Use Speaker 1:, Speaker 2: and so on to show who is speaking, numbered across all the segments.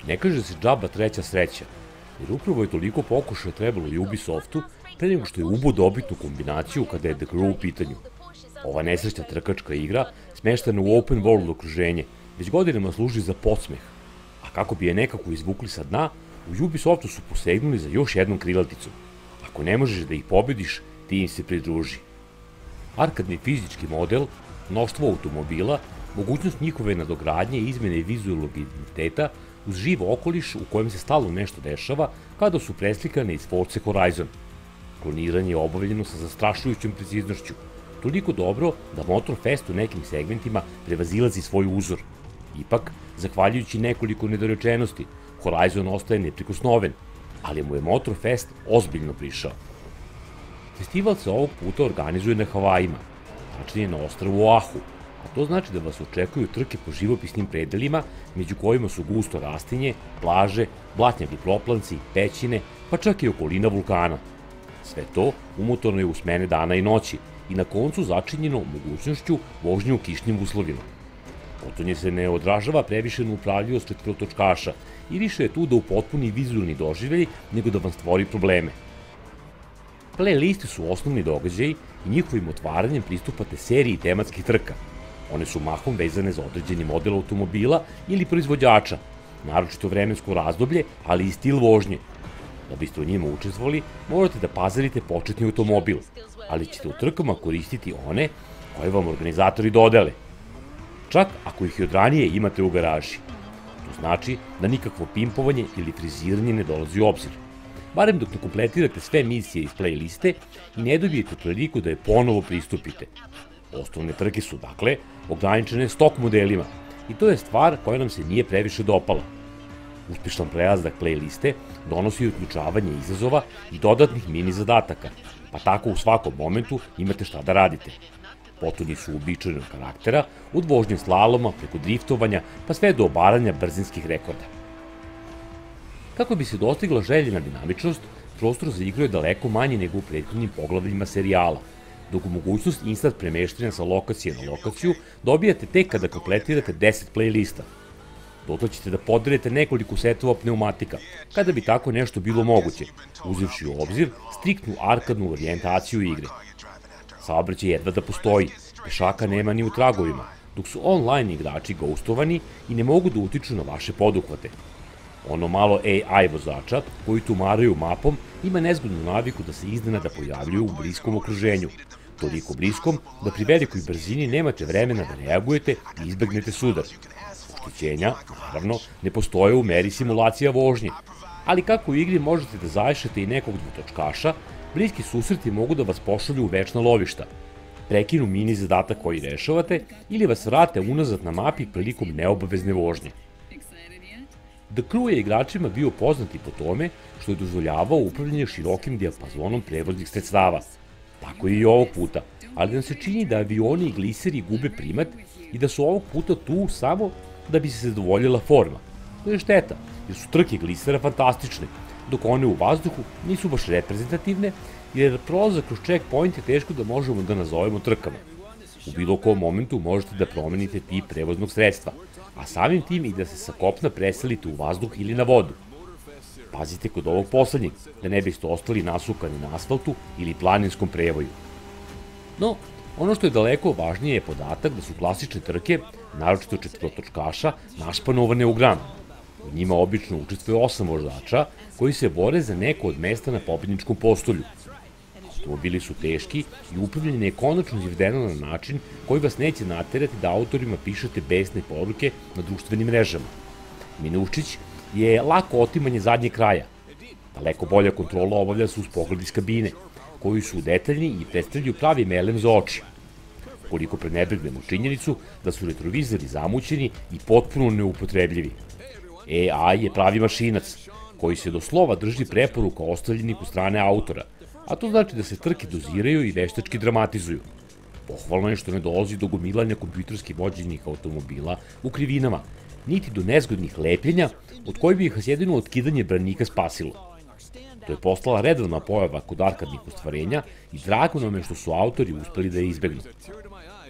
Speaker 1: Ne kaže se džaba treća sreća, jer upravo je toliko pokušaja trebalo i Ubisoftu pre nego što je ubo dobitnu kombinaciju kada je The Crew u pitanju. Ova nesrećna trkačka igra, smeštena u open world okruženje, već godinama služi za podsmeh, a kako bi je nekako izvukli sa dna, u Ubisoftu su posegnuli za još jednom krilaticom. Ako ne možeš da ih pobediš, ti im se pridruži. Arkadni fizički model, mnoštvo automobila, mogućnost njihove nadogradnje i izmene vizualnog identiteta uz živ okoliš u kojem se stalno nešto dešava kada su preslikane iz Forza Horizon. Kloniranje je obavljeno sa zastrašujućom preciznošću, toliko dobro da Motorfest u nekim segmentima prevazilazi svoj uzor. Ipak, zahvaljujući nekoliko nedorečenosti, Horizon ostaje neprikosnoven, ali mu je Motorfest ozbiljno prišao. Festival se ovog puta organizuje na Havajima, tačnije na ostrvu Oahu, a to znači da vas očekuju trke po živopisnim predelima, među kojima su gusto rastinje, plaže, blatnjavi proplanci, pećine, pa čak i okolina vulkana. Sve to umotorno je u smene dana i noći i na koncu začinjeno mogućnošću vožnje u kišnim uslovima. Potonje se ne odražava previše na upravljivost četvrotočkaša i više je tu da upotpuni vizualni doživljaj nego da vam stvori probleme. Playlisti su osnovni događaj i njihovim otvaranjem pristupate seriji tematskih trka. One su mahom vezane za određeni model automobila ili proizvođača, naročito vremensko razdoblje, ali i stil vožnje. Da biste u njima učestvovali, morate da pazarite početni automobil, ali ćete u trkama koristiti one koje vam organizatori dodele. Čak ako ih i od ranije imate u garaži. To znači da nikakvo pimpovanje ili friziranje ne dolazi u obzir. Barem dok ne kompletirate sve misije iz playliste i ne dobijete priliku da je ponovo pristupite. Osnovne trke su, dakle, ograničene stok modelima i to je stvar koja nam se nije previše dopala. Uspešan prelazak playliste donosi uključavanje izazova i dodatnih mini zadataka, pa tako u svakom momentu imate šta da radite. Potonji su uobičajenog karaktera, od vožnje slaloma preko driftovanja pa sve do obaranja brzinskih rekorda. Kako bi se dostigla željena dinamičnost, prostor za igru je daleko manji nego u prethodnim poglavljima serijala, dok mogućnost instant premeštanja sa lokacije na lokaciju dobijate tek kada kompletirate 10 playlista. Dotle ćete da podelite nekoliko setova pneumatika, kada bi tako nešto bilo moguće, uzevši u obzir striktnu arkadnu orijentaciju igre. Saobraćaj jedva da postoji, pešaka nema ni u tragovima, dok su online igrači ghostovani i ne mogu da utiču na vaše poduhvate. Ono malo AI vozača koji tumaraju mapom ima nezgodnu naviku da se iznenada pojavljuju u bliskom okruženju, toliko bliskom da pri velikoj brzini nemate vremena da reagujete i izbegnete sudar. Oštećenja, naravno, ne postoje u meri simulacija vožnje, ali kako u igri možete da zaješete i nekog dvotočkaša, bliski susreti mogu da vas pošalju u večna lovišta, prekinu mini zadatak koji rešavate ili vas vrate unazad na mapi prilikom neobavezne vožnje. The Crew je igračima bio poznati po tome što je dozvoljavao upravljanje širokim dijapazonom prevoznih sredstava. Tako je i ovog puta, ali nam se čini da avioni i gliseri gube primat i da su ovog puta tu samo da bi se zadovoljila forma. To je šteta, jer su trke glisera fantastične, dok one u vazduhu nisu baš reprezentativne, jer prolazak kroz checkpoint je teško da možemo da nazovemo trkama. U bilo kom momentu možete da promenite tip prevoznog sredstva, a samim tim i da se sa kopna preselite u vazduh ili na vodu. Pazite kod ovog poslednjeg, da ne biste ostali nasukani na asfaltu ili planinskom prevoju. No, ono što je daleko važnije je podatak da su klasične trke, naročito četvrotočkaša, našpanovane u gram. U njima obično učestvuje 8 vozača koji se bore za neko od mesta na pobedničkom postolju. Automobili su teški i upravljanje je konačno izvedeno na način koji vas neće naterati da autorima pišete besne poruke na društvenim mrežama. Minušić je lako otimanje zadnje kraja. Daleko bolja kontrola obavlja se uz pogled iz kabine, koji su detaljni i predstavljaju pravi melem za oči. Koliko prenebregnemo činjenicu da su retrovizori zamućeni i potpuno neupotrebljivi. AI je pravi mašinac, koji se do slova drži preporuka ostavljenih u strane autora, a to znači da se trke doziraju i veštački dramatizuju. Pohvalno je što ne dolazi do gomilanja kompjuterski vođenih automobila u krivinama, niti do nezgodnih lepljenja, od kojih bi ih jedino otkidanje branika spasilo. To je postala redovna pojava kod arkadnih ostvarenja i drago nam je što su autori uspeli da je izbegnu.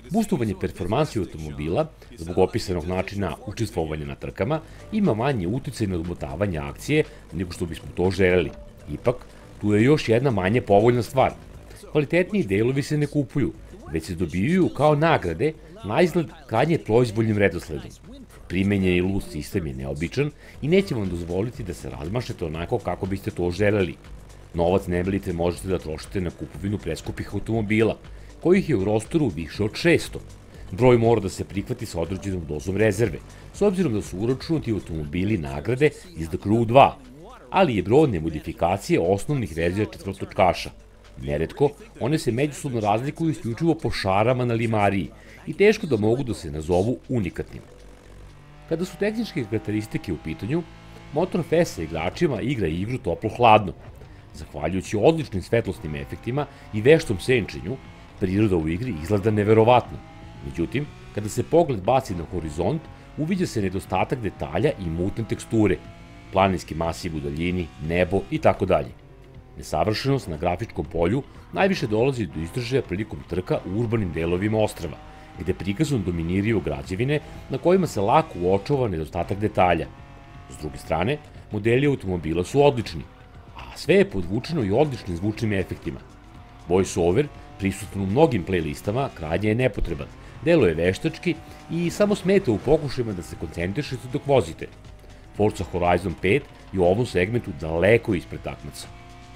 Speaker 1: Boostovanje performansi automobila, zbog opisanog načina učestvovanja na trkama, ima manje uticaj na odmotavanje akcije nego što bismo to želeli. Ipak, tu je još jedna manje povoljna stvar. Kvalitetniji delovi se ne kupuju, već se dobijaju kao nagrade na izgled krajnje proizvoljnim redosledom. Primenjeni LUS sistem je neobičan i neće vam dozvoliti da se razmašete onako kako biste to želeli. Novac nebelite možete da trošite na kupovinu preskupih automobila, kojih je u rostoru više od 600. Broj mora da se prihvati sa određenom dozom rezerve, s obzirom da su uračunati automobili nagrade iz The Crew 2, ali je brojne modifikacije osnovnih verzija četvrtočkaša. Neretko, one se međusobno razlikuju isključivo po šarama na limariji i teško da mogu da se nazovu unikatnim. Kada su tehničke karakteristike u pitanju, Motorfest sa igračima igra igru toplo-hladno. Zahvaljujući odličnim svetlosnim efektima i veštom senčenju, priroda u igri izgleda neverovatno. Međutim, kada se pogled baci na horizont, uviđa se nedostatak detalja i mutne teksture, planinski masiv u daljini, nebo i tako dalje. Nesavršenost na grafičkom polju najviše dolazi do izražaja prilikom trka u urbanim delovima ostrva, gde prikazom dominiraju građevine na kojima se lako uočava nedostatak detalja. S druge strane, modeli automobila su odlični, a sve je podvučeno i odličnim zvučnim efektima. Voice-over, prisutan u mnogim playlistama, krajnje je nepotreban, deluje veštački i samo smeta u pokušajima da se koncentrišete dok vozite. Forza Horizon 5 je u ovom segmentu daleko ispred takmaca.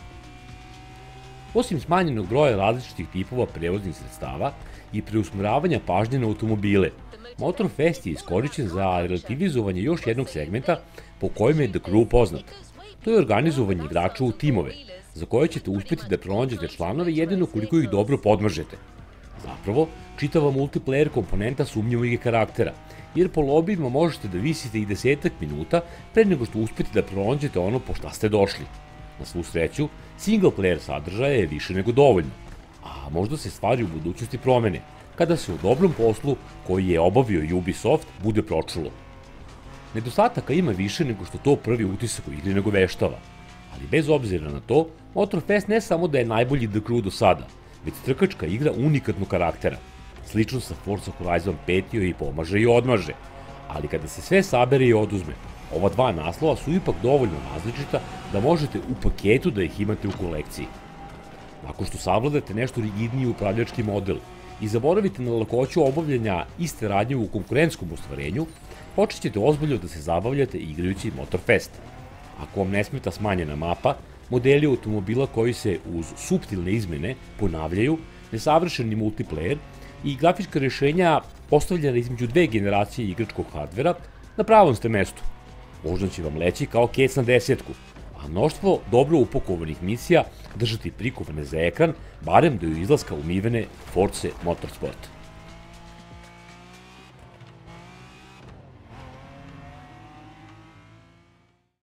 Speaker 1: Osim smanjenog broja različitih tipova prevoznih sredstava i preusmeravanja pažnje na automobile, Motorfest je iskorišćen za relativizovanje još jednog segmenta po kojem je The Crew poznat. To je organizovanje igrača u timove, za koje ćete uspjeti da pronađete članove jedino koliko ih dobro podmažete. Zapravo, čitava multiplayer komponenta sumnjivog je karaktera, jer po lobijima možete da visite i 10 minuta pre nego što uspjeti da pronađete ono po šta ste došli. Na svu sreću, single player sadržaja je više nego dovoljno, a možda se stvari u budućnosti promene, kada se u dobrom poslu koji je obavio Ubisoft bude pročulo. Nedostataka ima više nego što to prvi utisak u igri nego veštava, ali bez obzira na to, Motorfest ne samo da je najbolji The Crew do sada, već trkačka igra unikatnog karaktera. Slično sa Forza Horizon 5 joj i pomaže i odmaže, ali kada se sve sabere i oduzme, ova dva naslova su ipak dovoljno različita da možete u paketu da ih imate u kolekciji. Nakon što savladate nešto rigidniji upravljački model i zaboravite na lakoću obavljanja iste radnje u konkurentskom ostvarenju, počet ćete ozbiljno da se zabavljate igrajući Motorfest. Ako vam ne smeta smanjena mapa, modeli automobila koji se uz suptilne izmene ponavljaju, nesavršeni multiplayer i grafička rešenja postavljena između dve generacije igračkog hardvera, na pravom ste mestu. Možda će vam leći kao kec na desetku, a mnoštvo dobro upakovanih misija držati prikovane za ekran, barem do izlaska umivene Force Motorsport.